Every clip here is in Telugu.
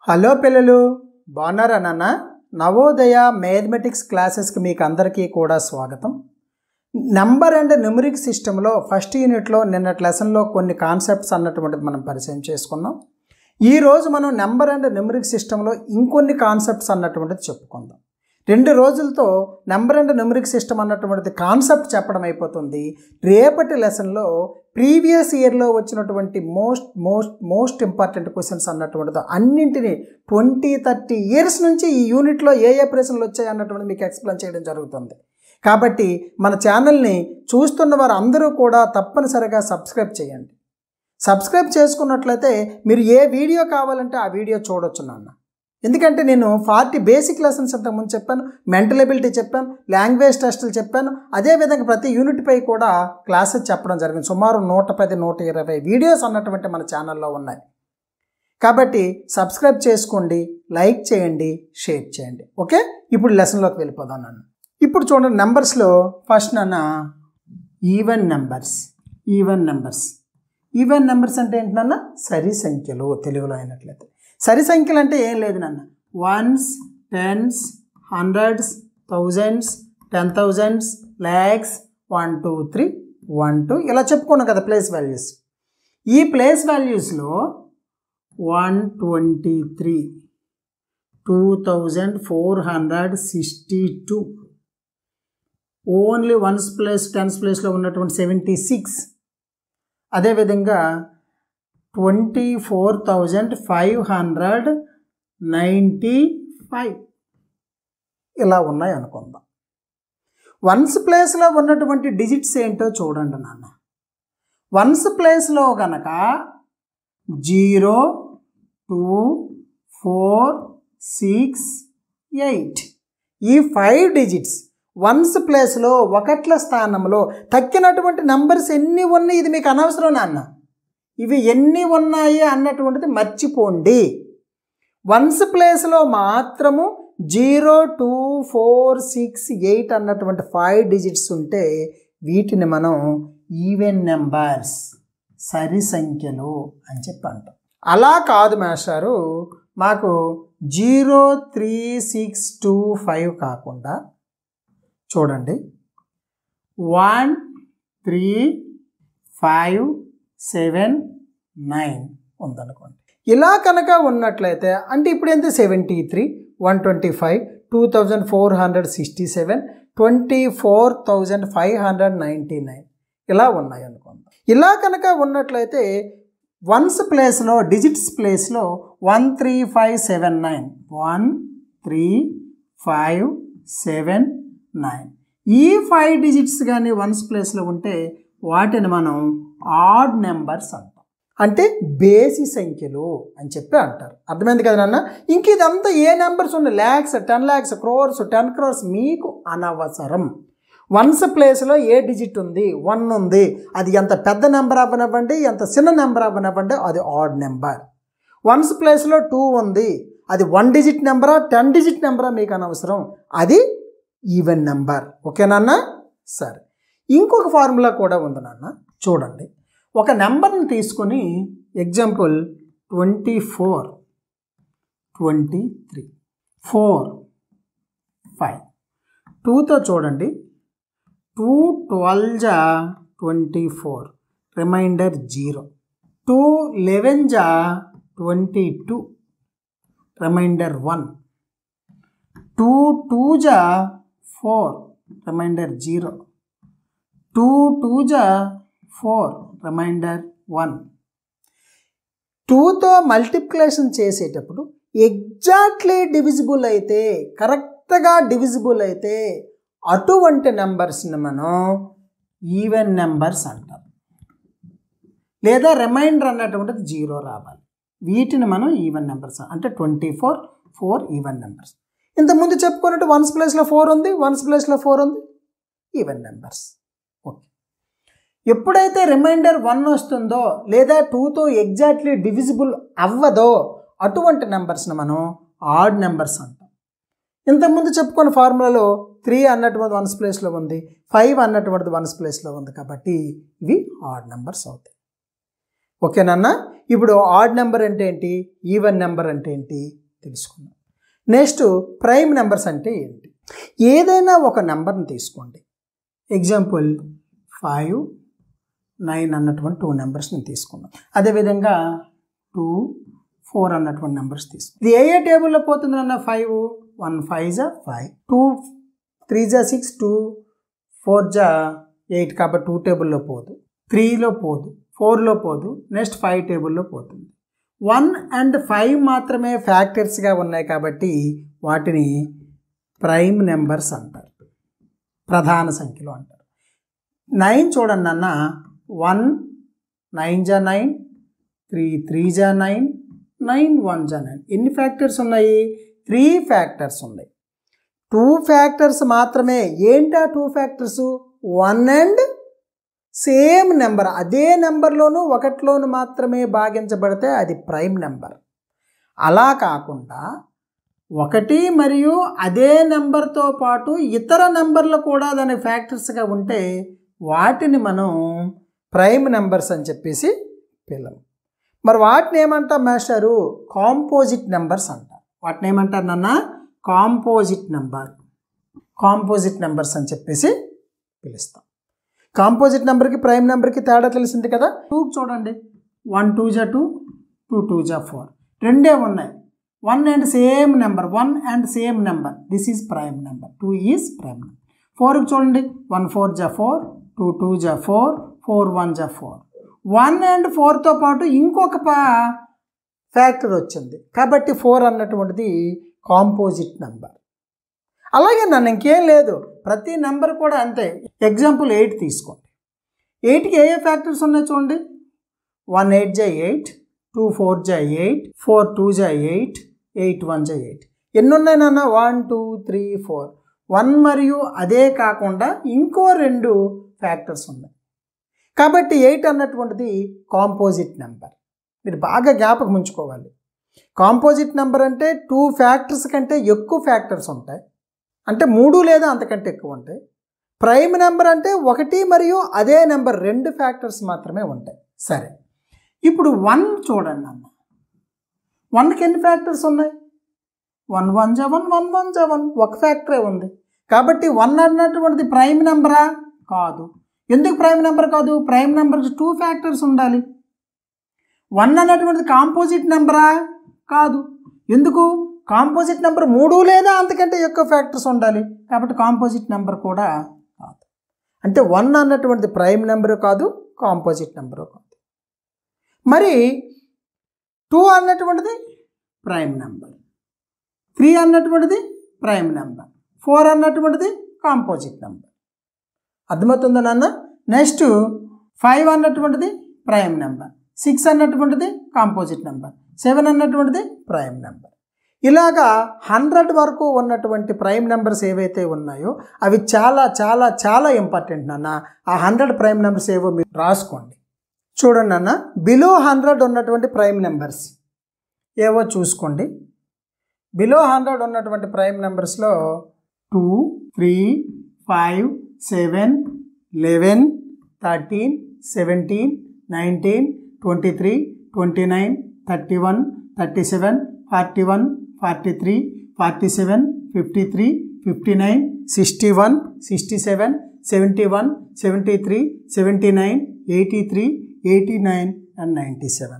హలో పిల్లలు, బాగున్నారా నాన్న? నవోదయ మ్యాథమెటిక్స్ క్లాసెస్కి మీకు అందరికీ కూడా స్వాగతం. నంబర్ అండ్ న్యూమరిక్ సిస్టంలో ఫస్ట్ యూనిట్లో నిన్నటి లెసన్లో కొన్ని కాన్సెప్ట్స్ అన్నటువంటిది మనం పరిచయం చేసుకున్నాం. ఈరోజు మనం నెంబర్ అండ్ న్యూమరిక్ సిస్టంలో ఇంకొన్ని కాన్సెప్ట్స్ అన్నటువంటిది చెప్పుకుందాం. 2 రోజులతో నెంబర్ అండ్ న్యూమరిక్ సిస్టమ్ అన్నటువంటిది కాన్సెప్ట్ చెప్పడం అయిపోతుంది. రేపటి లెసన్లో ప్రీవియస్ ఇయర్లో వచ్చినటువంటి మోస్ట్ ఇంపార్టెంట్ క్వశ్చన్స్ అన్నటువంటిది అన్నింటినీ 20-30 ఇయర్స్ నుంచి ఈ యూనిట్లో ఏ ప్రశ్నలు వచ్చాయి అన్నటువంటిది మీకు ఎక్స్ప్లెయిన్ చేయడం జరుగుతుంది. కాబట్టి మన ఛానల్ని చూస్తున్న వారు అందరూ కూడా తప్పనిసరిగా సబ్స్క్రైబ్ చేయండి. సబ్స్క్రైబ్ చేసుకున్నట్లయితే మీరు ఏ వీడియో కావాలంటే ఆ వీడియో చూడొచ్చు నాన్న. ఎందుకంటే నేను 40 బేసిక్ లెసన్స్ ఇంతకుముందు చెప్పాను, మెంటల్ ఎబిలిటీ చెప్పాను, లాంగ్వేజ్ టెస్టులు చెప్పాను, అదేవిధంగా ప్రతి యూనిట్పై కూడా క్లాసెస్ చెప్పడం జరిగింది. సుమారు 110-120 వీడియోస్ అన్నటువంటి మన ఛానల్లో ఉన్నాయి. కాబట్టి సబ్స్క్రైబ్ చేసుకోండి, లైక్ చేయండి, షేర్ చేయండి. ఓకే, ఇప్పుడు లెసన్లోకి వెళ్ళిపోదాం నన్ను. ఇప్పుడు చూడండి, నెంబర్స్లో ఫస్ట్ నాన్న ఈవెన్ నెంబర్స్. ఈవెన్ నెంబర్స్ అంటే ఏంటన్నా? సరి సంఖ్యలు తెలుగులో అయినట్లయితే. సరి సంఖ్యలు అంటే ఏం లేదు నాన్న. 1s, 10s, 100s, 1000s, 10,000s, lakhs, 1 2 3 1 2 ఇలా చెప్పుకున్నాం కదా ప్లేస్ వాల్యూస్. ఈ ప్లేస్ వాల్యూస్లో 123, 2462, ఓన్లీ 1s ప్లేస్ 10s ప్లేస్లో ఉన్నటువంటి 76, అదేవిధంగా 24,595 ఇలా ఉన్నాయి అనుకుందాం. 1s ప్లేస్లో ఉన్నటువంటి డిజిట్స్ ఏంటో చూడండి నాన్న. 1s ప్లేస్లో కనుక 0 2 4 6 8 ఈ 5 డిజిట్స్ 1s ప్లేస్లో ఒకట్ల స్థానంలో తక్కినటువంటి నంబర్స్ ఎన్ని ఉన్నాయి ఇది మీకు అనవసరం నాన్న. ఇవి ఎన్ని ఉన్నాయి అన్నటువంటిది మర్చిపోండి. 1s ప్లేస్లో మాత్రము 0 2 4 6 8 అన్నటువంటి 5 డిజిట్స్ ఉంటే వీటిని మనం ఈవెన్ నెంబర్స్, సరి సంఖ్యలు అని చెప్పి అంటాం. అలా కాదు మాస్టారు, మాకు 0 3 6 2 5 కాకుండా చూడండి 1 3 5 7 9 ఉందనుకోండి. ఇలా కనుక ఉన్నట్లయితే అంటే ఇప్పుడు ఎంత? 73 125 2467 24,599 ఇలా ఉన్నాయి అనుకోండి. ఇలా కనుక ఉన్నట్లయితే 1s ప్లేస్లో డిజిట్స్ ప్లేస్లో 13579 13579 ఈ 5 డిజిట్స్ కానీ 1s ప్లేస్లో ఉంటే వాటిని మనం ఆడ్ నెంబర్స్ అంటాం. అంటే బేసి సంఖ్యలు అని చెప్పి అంటారు. అర్థమైంది కదా నాన్న? ఇంక ఇదంతా ఏ నెంబర్స్ ఉన్నాయి? lakhs, 10 lakhs, crores, 10 crores మీకు అనవసరం. 1s ప్లేస్లో ఏ డిజిట్ ఉంది? 1 ఉంది. అది ఎంత పెద్ద నెంబర్ అవ్వనివ్వండి, ఎంత చిన్న నెంబర్ అవ్వనివ్వండి, అది ఆడ్ నెంబర్. 1s ప్లేస్లో 2 ఉంది. అది 1 డిజిట్ నెంబరా 10 డిజిట్ నెంబరా మీకు అనవసరం, అది ఈవెన్ నెంబర్. ఓకేనా? సరే, ఇంకొక ఫార్ములా కూడా ఉంది నాన్న. చూడండి, ఒక నెంబర్ని తీసుకొని ఎగ్జాంపుల్ 24 23 4 5 2తో చూడండి. 2 12 24 రిమైండర్ 0, 2 11 22 రిమైండర్ 1, 2 2 4 రిమైండర్ 0, 2 2 4 రిమైండర్ 1. 2తో మల్టిప్లికేషన్ చేసేటప్పుడు ఎగ్జాక్ట్లీ డివిజిబుల్ అయితే, కరెక్ట్గా డివిజిబుల్ అయితే అటువంటి నెంబర్స్ని మనం ఈవెన్ నెంబర్స్ అంటాం. లేదా రిమైండర్ అన్నటువంటిది 0 రావాలి. వీటిని మనం ఈవెన్ నెంబర్స్ అంటే 24 4 ఈవెన్ నెంబర్స్. ఇంతకుముందు చెప్పుకున్నట్టు 1s ప్లేస్లో 4 ఉంది, 1s ప్లేస్లో 4 ఉంది, ఈవెన్ నెంబర్స్. ఓకే, ఎప్పుడైతే రిమైండర్ 1 వస్తుందో లేదా 2తో ఎగ్జాక్ట్లీ డివిజిబుల్ అవ్వదో అటువంటి నెంబర్స్ని మనం ఆడ్ నెంబర్స్ అంటాం. ఇంతకుముందు చెప్పుకున్న ఫార్ములాలో 3 అన్నటువంటిది 1s ప్లేస్లో ఉంది, 5 అన్నటువంటిది 1s ప్లేస్లో ఉంది, కాబట్టి ఇవి ఆడ్ నెంబర్స్ అవుతాయి. ఓకేనన్న. ఇప్పుడు ఆడ్ నెంబర్ అంటే ఏంటి, ఈవెన్ నెంబర్ అంటే ఏంటి తెలుసుకుందాం. నెక్స్ట్ ప్రైమ్ నెంబర్స్ అంటే ఏంటి. ఏదైనా ఒక నెంబర్ని తీసుకోండి. ఎగ్జాంపుల్ 5, 9 అన్నటువంటి 2 నెంబర్స్ని తీసుకున్నాం. అదేవిధంగా 2, 4 అన్నటువంటి నెంబర్స్ తీసుకున్నాం. ఇది ఏ టేబుల్లో పోతుంది అన్న? 5, 1 5 5, 2 3 6, 2 4 8, కాబట్టి 2 టేబుల్లో పోదు, 3లో పోదు, 4లో పోదు, నెక్స్ట్ 5 టేబుల్లో పోతుంది. 1 and 5 మాత్రమే ఫ్యాక్టర్స్గా ఉన్నాయి కాబట్టి వాటిని ప్రైమ్ నెంబర్స్ అంటారు, ప్రధాన సంఖ్యలు అంటారు. 9 చూడండి అన్న, 1 9 9, 3 3 9, 9 1 9. ఎన్ని ఫ్యాక్టర్స్ ఉన్నాయి? 3 ఫ్యాక్టర్స్ ఉన్నాయి. 2 ఫ్యాక్టర్స్ మాత్రమే. ఏంటా 2 ఫ్యాక్టర్స్? 1 అండ్ సేమ్ నెంబర్, అదే నెంబర్లోనూ ఒకటిలోను మాత్రమే భాగించబడితే అది ప్రైమ్ నెంబర్. అలా కాకుండా 1 మరియు అదే నెంబర్తో పాటు ఇతర నెంబర్లు కూడా దాని ఫ్యాక్టర్స్గా ఉంటే వాటిని మనం ప్రైమ్ నెంబర్స్ అని చెప్పేసి పిల్లలు. మరి వాటిని ఏమంటాం మాస్టరు? కాంపోజిట్ నెంబర్స్ అంటారు. వాటిని ఏమంటారు నాన్న? కాంపోజిట్ నెంబర్, కాంపోజిట్ నెంబర్స్ అని చెప్పేసి పిలుస్తాం. కాంపోజిట్ నెంబర్కి ప్రైమ్ నెంబర్కి తేడా తెలిసింది కదా. 2 చూడండి, 1 2 2, 2 2 4, రెండే ఉన్నాయి. 1 and same number, 1 and same number, this is prime number, 2 is prime number. 4కి చూడండి, 1 4 4, 2 2 4, 4 1 4. 1 and 4తో పాటు ఇంకొక ఫ్యాక్టర్ వచ్చింది కాబట్టి 4 అన్నటువంటిది కాంపోజిట్ నెంబర్. అలాగే నన్ను ఇంకేం లేదు, ప్రతి నెంబర్ కూడా అంతే. ఎగ్జాంపుల్ 8 తీసుకోండి. 8కి ఏ ఫ్యాక్టర్స్ ఉన్నాయి చూడండి. 1 8 8, 2 4 8, 4 2 8, 8 1 8. ఎన్ని ఉన్నాయి నాన్న? 1 2 3 4. 1 మరియు అదే కాకుండా ఇంకో 2 ఫ్యాక్టర్స్ ఉన్నాయి కాబట్టి 8 అన్నటువంటిది కాంపోజిట్ నెంబర్. మీరు బాగా జ్ఞాపకం ఉంచుకోవాలి. కాంపోజిట్ నెంబర్ అంటే 2 ఫ్యాక్టర్స్ కంటే ఎక్కువ ఫ్యాక్టర్స్ ఉంటాయి, అంటే 3 లేదా అంతకంటే ఎక్కువ ఉంటాయి. ప్రైమ్ నెంబర్ అంటే 1 మరియు అదే నెంబర్ 2 ఫ్యాక్టర్స్ మాత్రమే ఉంటాయి. సరే, ఇప్పుడు 1 చూడండి అన్న. 1కి ఎన్ని ఫ్యాక్టర్స్ ఉన్నాయి? 1 1 1, 1 1 1, ఒక ఫ్యాక్టరే ఉంది కాబట్టి 1 అన్నటువంటిది ప్రైమ్ నెంబరా? కాదు. ఎందుకు ప్రైమ్ నెంబర్ కాదు? ప్రైమ్ నెంబర్కి 2 ఫ్యాక్టర్స్ ఉండాలి. 1 అన్నటువంటిది కాంపోజిట్ నెంబరా? కాదు. ఎందుకు? కాంపోజిట్ నెంబర్ 3 లేదా అంతకంటే ఎక్కువ ఫ్యాక్టర్స్ ఉండాలి కాబట్టి కాంపోజిట్ నెంబర్ కూడా కాదు. అంటే 1 అన్నటువంటిది ప్రైమ్ నెంబరు కాదు, కాంపోజిట్ నెంబరు కాదు. మరి 2 అన్నటువంటిది ప్రైమ్ నెంబర్, 3 అన్నటువంటిది ప్రైమ్ నెంబర్, 4 అన్నటువంటిది కాంపోజిట్ నెంబర్. అర్థమవుతుందా నాన్న? నెక్స్ట్ 5 అన్నటువంటిది ప్రైమ్ నెంబర్, 6 అన్నటువంటిది కాంపోజిట్ నెంబర్, 7 అన్నటువంటిది ప్రైమ్ నెంబర్. ఇలాగా 100 వరకు ఉన్నటువంటి ప్రైమ్ నెంబర్స్ ఏవైతే ఉన్నాయో అవి చాలా చాలా చాలా ఇంపార్టెంట్ నాన్న. ఆ 100 ప్రైమ్ నెంబర్స్ ఏవో మీరు రాసుకోండి. చూడండి అన్న, బిలో 100 ఉన్నటువంటి ప్రైమ్ నెంబర్స్ ఏవో చూసుకోండి. బిలో 100 ఉన్నటువంటి ప్రైమ్ నెంబర్స్లో 2 3 5 7 11 13 17 19 23 29 31 37 41 43 47 53 59 61 67 71 73 79 83 89 and 97.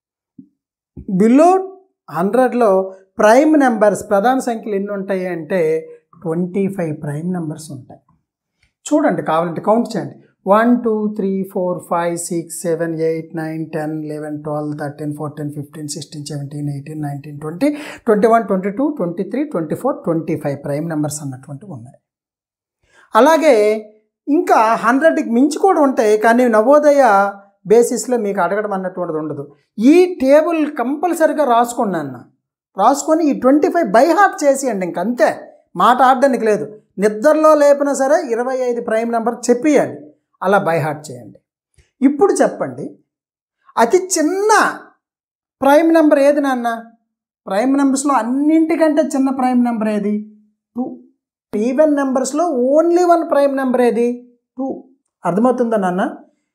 బిలో 100లో ప్రైమ్ నెంబర్స్ ప్రధాన సంఖ్యలు ఎన్ని ఉంటాయి అంటే 25 ప్రైమ్ నెంబర్స్ ఉంటాయి. చూడండి, కావాలంటే కౌంట్ చేయండి. 1 2 3 4 5 6 7 8 9 10 11 12 13 14 15 16 17 18 19 20 21 22 23 24 25 ప్రైమ్ నెంబర్స్ అన్నటువంటి ఉన్నాయి. అలాగే ఇంకా 100కి మించి కూడా ఉంటాయి, కానీ నవోదయ బేసిస్లో మీకు అడగడం అన్నటువంటిది ఉండదు. ఈ టేబుల్ కంపల్సరీగా రాసుకున్నాను. రాసుకొని ఈ 25 బై హార్ట్ చేసేయండి. ఇంకంతే, మాట ఆడడానికి లేదు. నిద్రలో లేపినా సరే 25 ప్రైమ్ నెంబర్ చెప్పేయాలి. అలా బై హార్ట్ చేయండి. ఇప్పుడు చెప్పండి, అతి చిన్న ప్రైమ్ నెంబర్ ఏది నాన్న? ప్రైమ్ నెంబర్స్లో అన్నింటికంటే చిన్న ప్రైమ్ నెంబర్ ఏది? 2. ఈవెన్ నెంబర్స్లో ఓన్లీ 1 ప్రైమ్ నెంబర్ ఏది? 2. అర్థమవుతుందా నాన్న?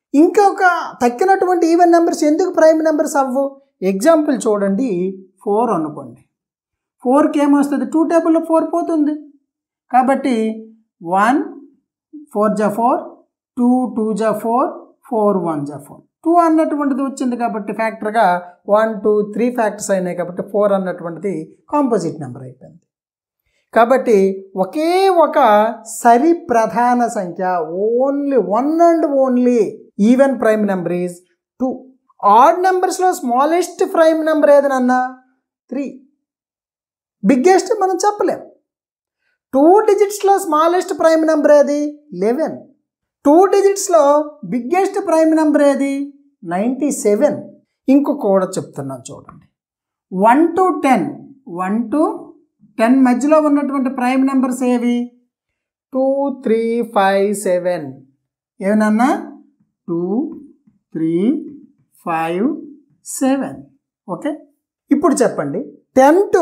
ఇంకొక తక్కినటువంటి ఈవెన్ నెంబర్స్ ఎందుకు ప్రైమ్ నెంబర్స్ అవ్వు? ఎగ్జాంపుల్ చూడండి, 4 అనుకోండి. 4కి ఏమొస్తుంది? 2 టేబుల్లో 4 పోతుంది కాబట్టి 1 4 జా 4, 2 2 జా 4, 4 1 జా 4, 2 అన్నటువంటిది వచ్చింది కాబట్టి ఫ్యాక్టర్గా 1 2 3 ఫ్యాక్టర్స్ అయినాయి కాబట్టి 4 అన్నటువంటిది కాంపోజిట్ నెంబర్ అయిపోయింది. కాబట్టి ఒకే ఒక సరి ప్రధాన సంఖ్య, only one and only even prime number is 2. Odd నెంబర్స్లో స్మాలెస్ట్ ప్రైమ్ నెంబర్ ఏదనన్నా 3. బిగ్గెస్ట్ మనం చెప్పలేం. 2 డిజిట్స్లో స్మాలెస్ట్ ప్రైమ్ నెంబర్ ఏది? 11. 2 డిజిట్స్లో బిగ్గెస్ట్ ప్రైమ్ నెంబర్ ఏది? 97. ఇంకొక కూడా చెప్తున్నాను చూడండి, 1 to 10, 1 to 10 మధ్యలో ఉన్నటువంటి ప్రైమ్ నెంబర్స్ ఏవి? 2 3 5 7. ఏమన్నా? 2 3 5 7. ఓకే, ఇప్పుడు చెప్పండి 10 to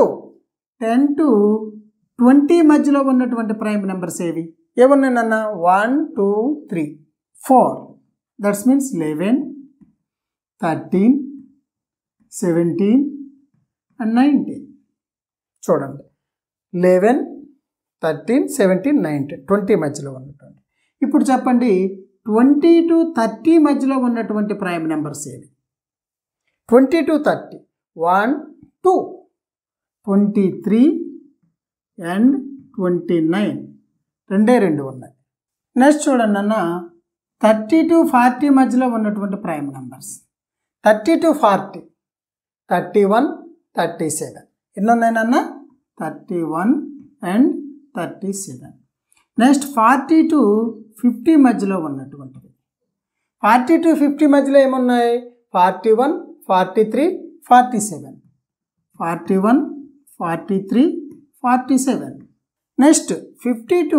20 మధ్యలో ఉన్నటువంటి ప్రైమ్ నెంబర్స్ ఏవి? ఏమన్నానన్నా? 1 2 3 4. That's means 11 13 17 and 19. చూడండి, 11 13 17 19, 20 మధ్యలో ఉన్నటువంటి. ఇప్పుడు చెప్పండి 20 to 30 మధ్యలో ఉన్నటువంటి ప్రైమ్ నెంబర్స్ ఏవి? 20 to 30 1 2, 23 and 29, రెండే ఉన్నాయి. నెక్స్ట్ చూడండి అన్న, 30 to 40 మధ్యలో ఉన్నటువంటి ప్రైమ్ నెంబర్స్ 30 to 40, 31 37. ఎన్ని ఉన్నాయన్న? 31 and 37. నెక్స్ట్ 40 to 50 మధ్యలో ఉన్నటువంటివి. 40 to 50 మధ్యలో ఏమున్నాయి? 41 43 47, 41 43 47. నెక్స్ట్ 50 to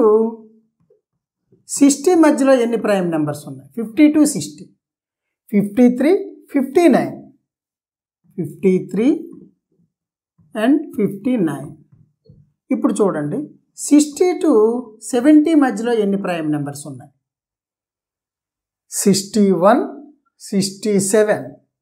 60 మధ్యలో ఎన్ని ప్రైమ్ నెంబర్స్ ఉన్నాయి? 50 to 60, 53 59, 53 and 59. ఇప్పుడు చూడండి 60 to 70 మధ్యలో ఎన్ని ప్రైమ్ నెంబర్స్ ఉన్నాయి? 61 67,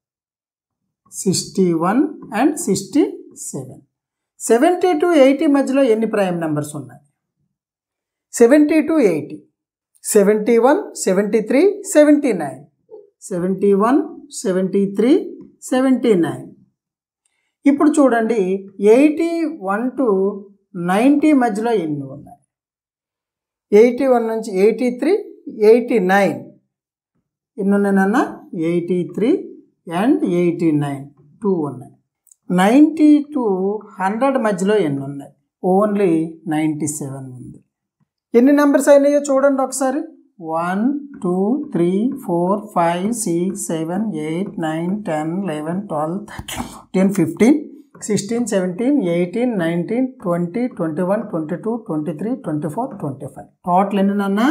61 and 67. 70 to 80 మధ్యలో ఎన్ని ప్రైమ్ నెంబర్స్ ఉన్నాయి? 70 to 80, 71 73 79, 71 73 79. ఇప్పుడు చూడండి 81 to 90 మధ్యలో ఎన్ని ఉన్నాయి? 81 నుంచి 83 89. ఎన్ని ఉన్నాయన్న? 83 and 89, 2 ఉన్నాయి. 90 to 100 మధ్యలో ఎన్ని ఉన్నాయి? ఓన్లీ 97 ఉంది. ఎన్ని నెంబర్స్ అయినాయో చూడండి ఒకసారి. 1 2 3 4 5 6 7 8 9 10 11 12 13 15 16 17 18 19 20 21 22 23 24 25. టోటల్ ఎన్నన్నా?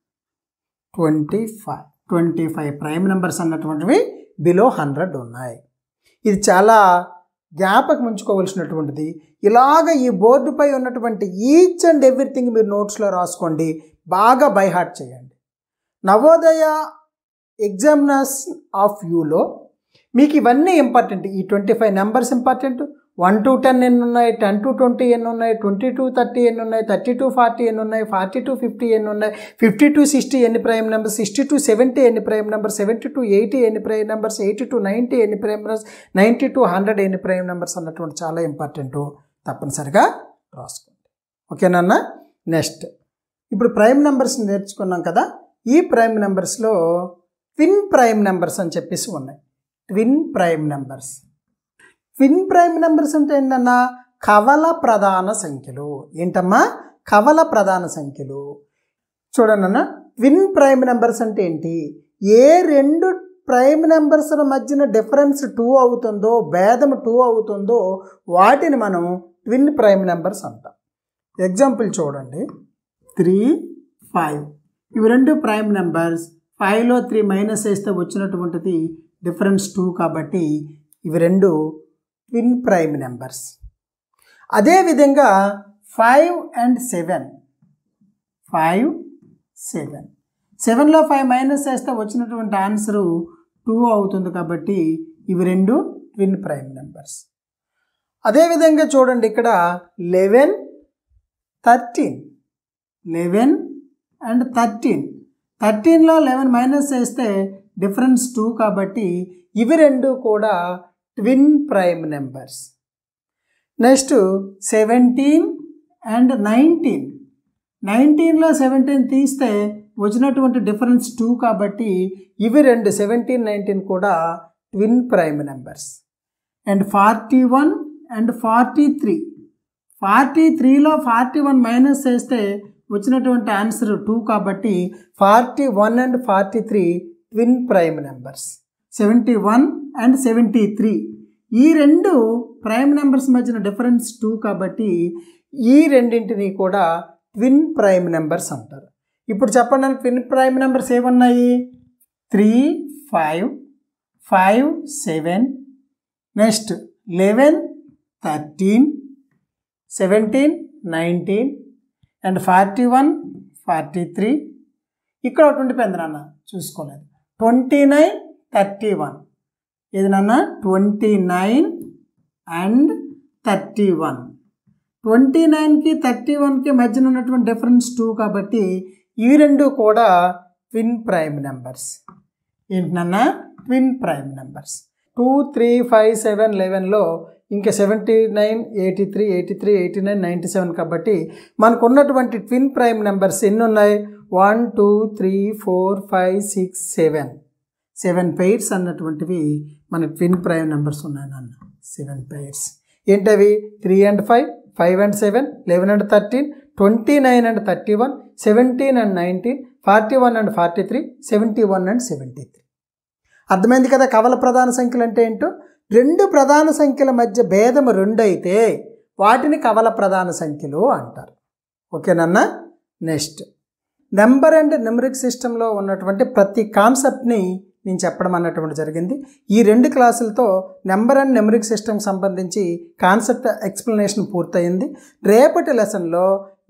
25 ప్రైమ్ నెంబర్స్ అన్నటువంటివి బిలో 100 ఉన్నాయి. ఇది చాలా జ్ఞాపకం ఉంచుకోవాల్సినటువంటిది. ఇలాగ ఈ బోర్డుపై ఉన్నటువంటి ఈచ్ అండ్ ఎవ్రీథింగ్ మీరు నోట్స్లో రాసుకోండి, బాగా బైహార్ట్ చేయండి. నవోదయ ఎగ్జామినర్స్ ఆఫ్ యూలో మీకు ఇవన్నీ ఇంపార్టెంట్. ఈ 25 నెంబర్స్ ఇంపార్టెంట్. 1 to 10 ఎన్ని ఉన్నాయి? 10 to 20 ఎన్ని ఉన్నాయి? 20 to 30 ఎన్ని ఉన్నాయి? 30 to 40 ఎన్ని ఉన్నాయి? 40 to 50 ఎన్ని ఉన్నాయి? 50 to 60 ఎన్ని ప్రైమ్ నెంబర్స్? 60 to 70 ఎన్ని ప్రైమ్ నెంబర్స్? 70 to 80 ఎన్ని ప్రైమ్ నెంబర్స్? 80 to 90 ఎన్ని ప్రైమ్ నెంబర్స్? 90 to 100 ఎన్ని ప్రైమ్ నెంబర్స్ అన్నటువంటి చాలా ఇంపార్టెంట్. తప్పనిసరిగా రాసుకోండి. ఓకేనన్నా? నెక్స్ట్ ఇప్పుడు ప్రైమ్ నెంబర్స్ నేర్చుకున్నాం కదా. ఈ ప్రైమ్ నెంబర్స్లో ట్విన్ ప్రైమ్ నెంబర్స్ అని చెప్పేసి ఉన్నాయి. Twin prime numbers. Twin prime numbers అంటే ఏంటన్నా? కవల ప్రధాన సంఖ్యలు. ఏంటమ్మా? కవల ప్రధాన సంఖ్యలు. చూడండి అన్న, ట్విన్ ప్రైమ్ నెంబర్స్ అంటే ఏంటి? ఏ రెండు ప్రైమ్ నెంబర్స్ల మధ్యన డిఫరెన్స్ 2 అవుతుందో, భేదం 2 అవుతుందో వాటిని మనం ట్విన్ ప్రైమ్ నెంబర్స్ అంటాం. ఎగ్జాంపుల్ చూడండి, 3 5. ఇవి రెండు ప్రైమ్ నెంబర్స్. 5లో 3 మైనస్ చేస్తే వచ్చినటువంటిది డిఫరెన్స్ 2 కాబట్టి ఇవి రెండు ట్విన్ ప్రైమ్ నెంబర్స్. అదేవిధంగా 5 and 7, 5 7. 7లో 5 మైనస్ చేస్తే వచ్చినటువంటి ఆన్సరు 2 అవుతుంది. కాబట్టి ఇవి రెండు ట్విన్ ప్రైమ్ నెంబర్స్. అదేవిధంగా చూడండి ఇక్కడ 11, 13. 11 అండ్ 13. 13లో 11 మైనస్ చేస్తే డిఫరెన్స్ 2 కాబట్టి ఇవి రెండు కూడా twin prime numbers. Next 17 and 19. 19లో 17 తీస్తే వచ్చినటువంటి డిఫరెన్స్ 2 కాబట్టి ఇవి రెండు 17, 19 కూడా twin prime numbers. And 41 and 43. 43లో 41 మైనస్ చేస్తే వచ్చినటువంటి ఆన్సర్ 2 కాబట్టి 41 and 43 twin prime numbers. 71 and 73 ఈ రెండు ప్రైమ్ నెంబర్స్ మధ్యన డిఫరెన్స్ 2 కాబట్టి ఈ రెండింటిని కూడా ట్విన్ ప్రైమ్ నెంబర్స్ అంటారు. ఇప్పుడు చెప్పండి, ట్విన్ ప్రైమ్ నెంబర్స్ ఏమున్నాయి? 3, 5, 5, 7, నెక్స్ట్ 11, 13, 17, 19 అండ్ 41, 43. ఇక్కడ ఒకటి ఉండిపోయింది నాన్న, చూసుకోలేదు. 29, 31. ఇది నాన్న 29 అండ్ 31. 29కి 31కి మధ్యన ఉన్నటువంటి డిఫరెన్స్ 2 కాబట్టి ఇవి రెండు కూడా ట్విన్ ప్రైమ్ నెంబర్స్. ఏంటన్నా? Twin prime numbers. 2, 3, 5, 7, 11లో ఇంకా 79, 83, 83, 89, 97 కాబట్టి మనకు ఉన్నటువంటి ట్విన్ ప్రైమ్ నెంబర్స్ ఎన్ని ఉన్నాయి? 1, 2, 3, 4, 5, 6, 7. 7 పెయిర్స్ అన్నటువంటివి మన ట్విన్ ప్రైమ్ నెంబర్స్ ఉన్నాయి నాన్న. 7 పెయిర్స్ ఏంటవి? 3 and 5, 5 and 7, 11 and 13, 29 and 31, 17 and 19, 41 and 43, 71 and 73. అర్థమైంది కదా కవల ప్రధాన సంఖ్యలు అంటే ఏంటో? రెండు ప్రధాన సంఖ్యల మధ్య భేదము 2 అయితే వాటిని కవల ప్రధాన సంఖ్యలు అంటారు. ఓకేనన్నా? నెక్స్ట్ నెంబర్ అండ్ న్యూమరిక్ సిస్టంలో ఉన్నటువంటి ప్రతి కాన్సెప్ట్ని నేను చెప్పడం అన్నటువంటి జరిగింది. ఈ 2 క్లాసులతో నెంబర్ అండ్ న్యూమరిక్ సిస్టమ్కి సంబంధించి కాన్సెప్ట్ ఎక్స్ప్లెనేషన్ పూర్తయింది. రేపటి లెసన్లో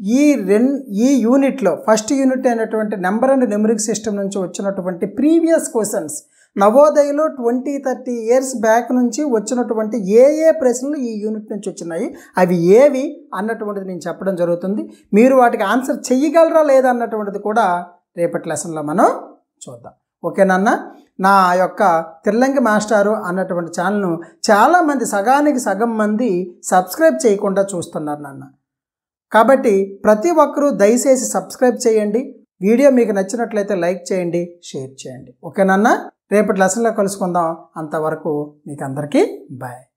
ఈ యూనిట్లో ఫస్ట్ యూనిట్ అయినటువంటి నెంబర్ అండ్ న్యూమరిక్ సిస్టమ్ నుంచి వచ్చినటువంటి ప్రీవియస్ క్వశ్చన్స్, నవోదయలో 20-30 ఇయర్స్ బ్యాక్ నుంచి వచ్చినటువంటి ఏ ప్రశ్నలు ఈ యూనిట్ నుంచి వచ్చినాయి, అవి ఏవి అన్నటువంటిది నేను చెప్పడం జరుగుతుంది. మీరు వాటికి ఆన్సర్ చెయ్యగలరా లేదా అన్నటువంటిది కూడా రేపటి లెసన్లో మనం చూద్దాం. ఓకేనన్నా? నా యొక్క తిర్లంగి మాస్టారు అన్నటువంటి ఛానల్ను చాలామంది, సగానికి సగం మంది సబ్స్క్రైబ్ చేయకుండా చూస్తున్నారు నాన్న. కాబట్టి ప్రతి ఒక్కరూ దయచేసి సబ్స్క్రైబ్ చేయండి. వీడియో మీకు నచ్చినట్లయితే లైక్ చేయండి, షేర్ చేయండి. ఓకేనన్నా? రేపటి లెసన్లో కలుసుకుందాం. అంతవరకు మీకు అందరికీ బాయ్.